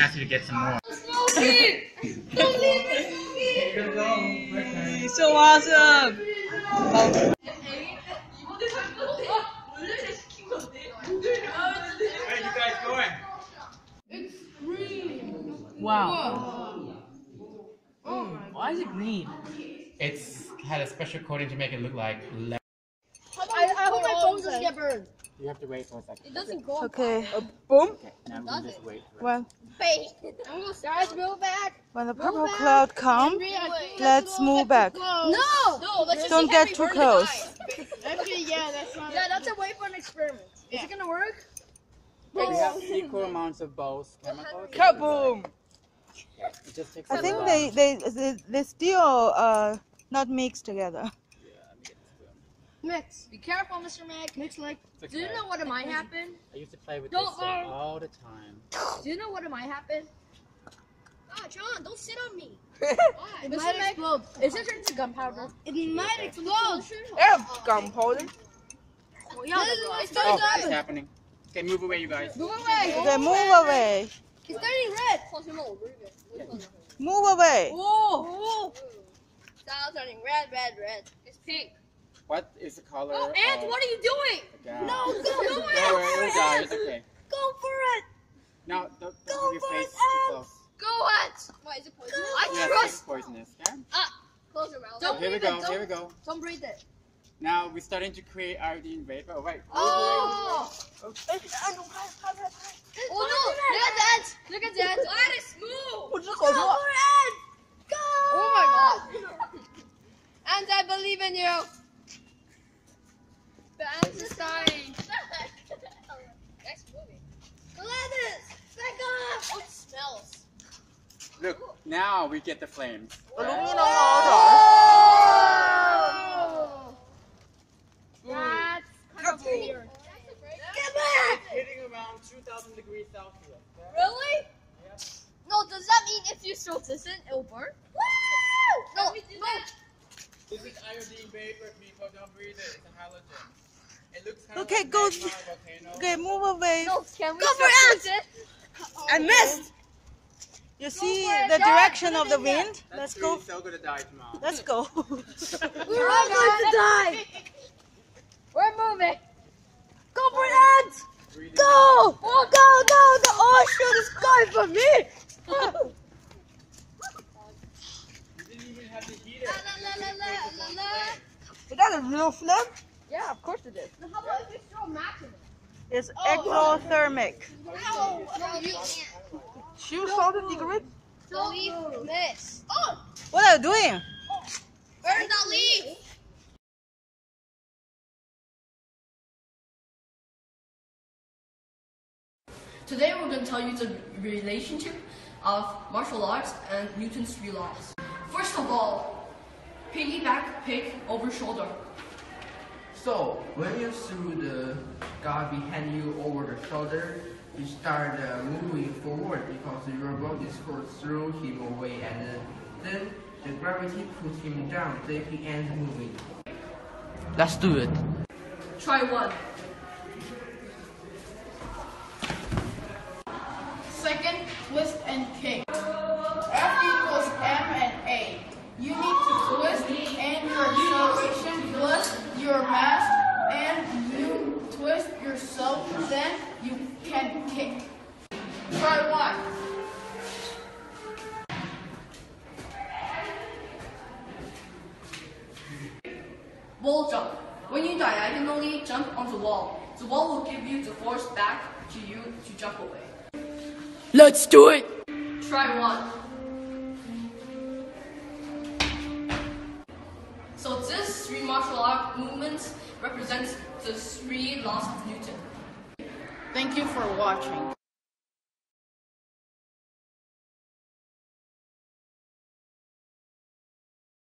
ask you to get some more. So awesome! Where are you guys going? It's green. Wow. Why is it green? It's had a special coating to make it look like lead. I hope my phone doesn't get burned. You have to wait for a second. It doesn't go. Okay. Boom. Okay, now we can just wait for it. When Wait. I'm gonna start. Move back. the purple cloud comes, let's move back. No. No. Let's just Don't see how get we too burn close. Actually, yeah, that's not. Yeah, that's a way for an experiment. Is it gonna work? We have equal amounts of both chemicals. Kaboom! Yeah, it just takes I a think while. they still not mixed together. Mix. Be careful, Mr. Mac. Mix like. It's Do you okay. know what might happen? I used to play with Don't this thing worry. all the time. Do you know what might happen? Ah, John, don't sit on me. Why? It might explode. Is it turned to gunpowder? It might explode. Gunpowder. Yeah, This is what Oh, started it's happening. happening. Okay, move away, you guys. Move away. Okay, move away. It's turning red. Move away. Oh. Stop turning red, red, red. It's pink. What is the color? Oh, Ant, what are you doing? No, go Don't worry, it'll die. It's okay. Go for it. No, don't Go have your for face it, too close. Go Ant. Why is it poisonous? I Yes, trust. it's poisonous. Okay? Close your mouth. Don't Here we breathe go. it. Here we go. Don't breathe it. Now we're starting to create iodine vapor. Oh, wait. Oh. Oh no! Look at that! Look at that! Gladys, move! Go for it. Go. Oh my god! And I believe in you. The ants is dying. Next movie. Gladys, back off. Oh, it smells. Look, now we get the flames. Aluminum That's kind of weird. Get back. Hitting around 2,000 degrees Celsius. Really? No, does that mean if you throw this in, it'll burn? Woo. No, This is iodine vapor, people. Don't breathe it. It's a halogen. It looks kind Okay, of go. like magma, volcano. Okay, move away. no, can we Go for throw it. this I missed. You see for it, the John. direction Put of it the in there. wind? That Let's tree go. is so gonna die tomorrow. Let's go. We're all going to die. We're moving. Go for it. Breathe Go. Go. The ocean is going for me. You didn't even have to heat it. Is that a real flame? Yeah, of course it is. How about if we throw match in it? It's exothermic. Ow. Choose salted degree. Leave this. Oh. What are you doing? Burn the leaf. Today we're going to tell you the relationship of martial arts and Newton's three laws. First of all, piggyback, pick over shoulder. So, when you throw the guy behind you over the shoulder, you start moving forward because your body scores through him away, and then the gravity puts him down, so he ends moving. Let's do it. Try one. Second, twist and kick. F equals M and A. You need to twist and your acceleration plus your mass, and you twist yourself, then you can kick. Try one. Wall jump. When you diagonally jump on the wall will give you the force back to you to jump away. Let's do it. Try one. So this three martial art movements represents the three laws of Newton. Thank you for watching.